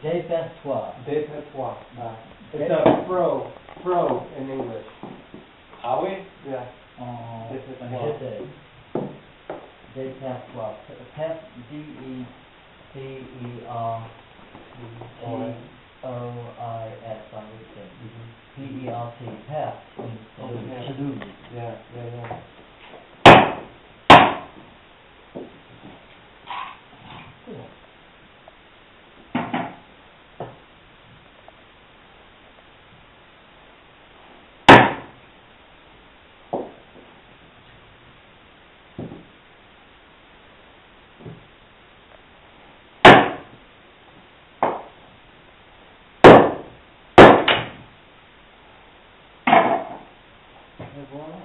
Dépertoir. Dépertoir. It's Dé- a fro in English. Ah oui? Yeah. En Dépertoir. j'étais. Dépertoir. Pert, D-E-P-E-R-T-O-I-S, I would think. P-E-R-T, pert, means to Oh, lose, yeah. to lose. Yeah. Cool. Et voilà.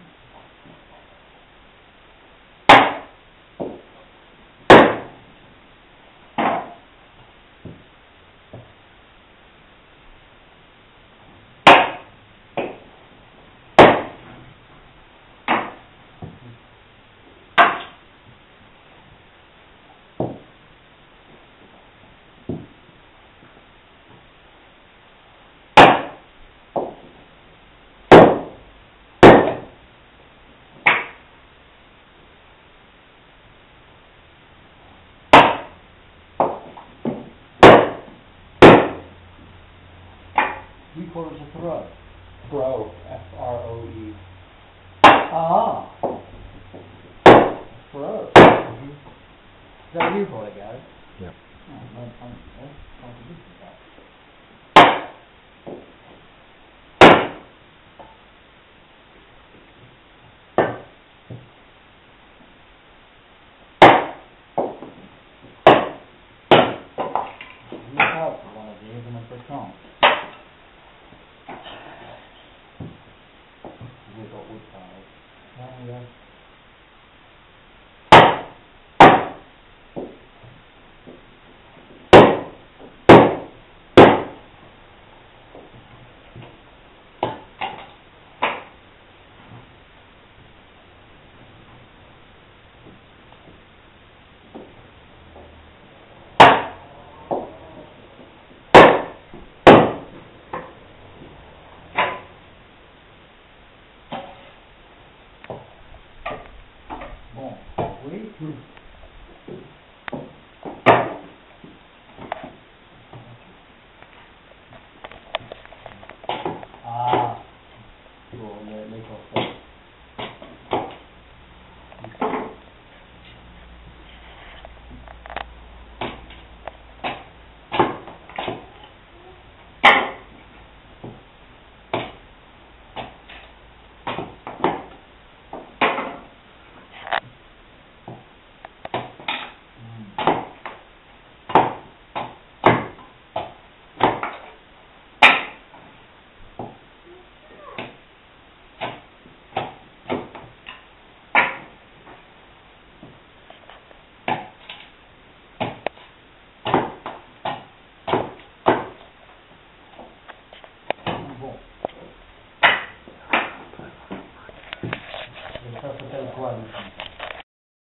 You call it a throw. Fro. F-R-O-E. Ah. Throw. Is that what you call it, Gary? Yeah. Oh, I'm used to that. Look out for one of these, even if they can't. We've got wood tiles. Oh, yeah. Bon, oui.